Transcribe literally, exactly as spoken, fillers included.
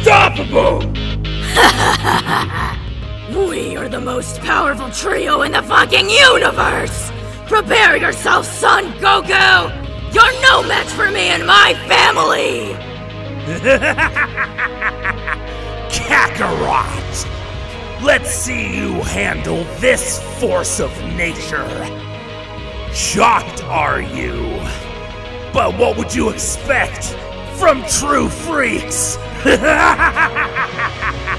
unstoppable! We are the most powerful trio in the fucking universe! Prepare yourself, son Goku! You're no match for me and my family! Kararot! Let's see you handle this force of nature. Shocked, are you? But what would you expect from true freaks?